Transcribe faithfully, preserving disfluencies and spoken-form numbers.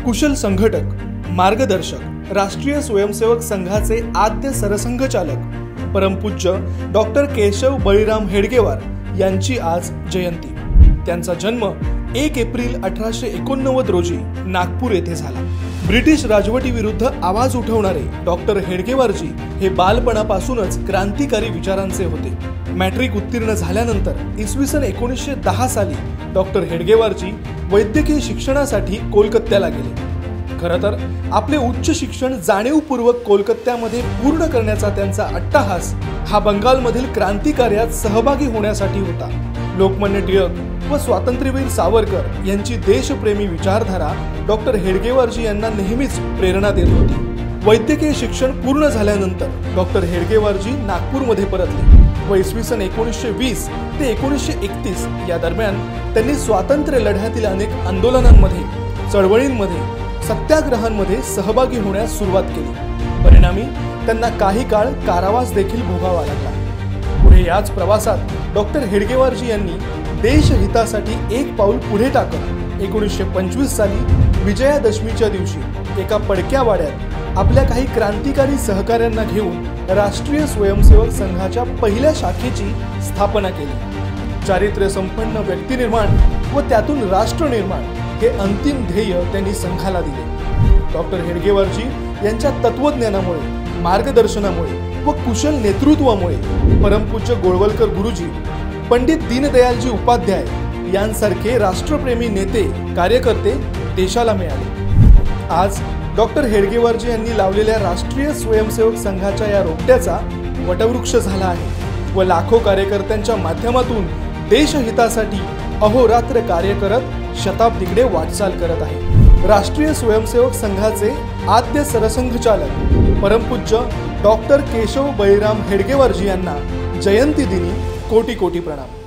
कुशल संघटक, मार्गदर्शक, राष्ट्रीय स्वयंसेवक संघाचे आद्य सरसंघचालक परमपूज्य डॉक्टर केशव बळीराम हेडगेवार यांची आज जयंती। त्यांचा जन्म एक एप्रिल अठराशे एकोणनव्वद रोजी नागपूर येथे झाला। ब्रिटिश राजवटीविरुद्ध आवाज उठवणारे डॉक्टर हेडगेवारजी हे बालपणापासूनच क्रांतिकारी विचारांचे होते। मॅट्रिक उत्तीर्ण झाल्यानंतर इसवी सन एकोणीसशे दहा साली डॉक्टर हेडगेवारजी वैद्यकीय शिक्षणासाठी कोलकात्याला गेले। खरं तर आपले उच्च शिक्षण जाणीवपूर्वक कोलकात्यामध्ये पूर्ण करण्याचा त्यांचा अट्टहास हा बंगालमधील क्रांतिकार्यात सहभागी होण्यासाठी होता। लोकमान्य टिळक व स्वातंत्र्यवीर सावरकर यांची देशप्रेमी विचारधारा डॉक्टर हेडगेवारजी यांना नेहमीच प्रेरणा देत होती। वैद्यकीय शिक्षण पूर्ण झाल्यानंतर डॉक्टर हेडगेवारजी नागपूरमध्ये परतले व इसवी सन एकोणीसशे वीस ते एकोणीसशे एकतीस या दरम्यान त्यांनी स्वातंत्र्य लढ्यातील अनेक आंदोलनांमध्ये, चळवळींमध्ये, सत्याग्रहांमध्ये सहभागी होण्यास सुरुवात केली। परिणामी त्यांना काही काळ कारावास देखील भोगावा लागला। पुढे याच प्रवासात डॉक्टर हेडगेवारजी यांनी देशहितासाठी एक पाऊल पुढे टाकत एकोणीसशे पंचवीस साली विजयादशमीच्या दिवशी एका पडक्या वाड्यात आपल्या काही क्रांतिकारी सहकाऱ्यांना घेऊन राष्ट्रीय स्वयंसेवक संघाच्या पहिल्या शाखेची स्थापना केली। चारित्र्य संपन्न व्यक्ती निर्माण व त्यातून राष्ट्र निर्माण हे अंतिम ध्येय त्यांनी संघाला दिले। डॉक्टर हेडगेवारजी यांच्या तत्वज्ञानामुळे, मार्गदर्शनामुळे व कुशल नेतृत्वामुळे परमपूज्य गोळवलकर गुरुजी, पंडित दीनदयालजी उपाध्याय यांसारखे राष्ट्रप्रेमी नेते, कार्यकर्ते देशाला मिळाले। आज डॉक्टर हेडगेवारजी यांनी लावलेल्या राष्ट्रीय स्वयंसेवक संघाच्या या रोपट्याचा वटवृक्ष झाला आहे व लाखो कार्यकर्त्यांच्या माध्यमातून देशहितासाठी अहोरात्र कार्य करत शताब्दीकडे वाटचाल करत आहे। राष्ट्रीय स्वयंसेवक संघाचे आद्य सरसंघचालक परमपूज्य डॉक्टर केशव बळीराम हेडगेवारजी यांना जयंती दिनी कोटी कोटी प्रणाम।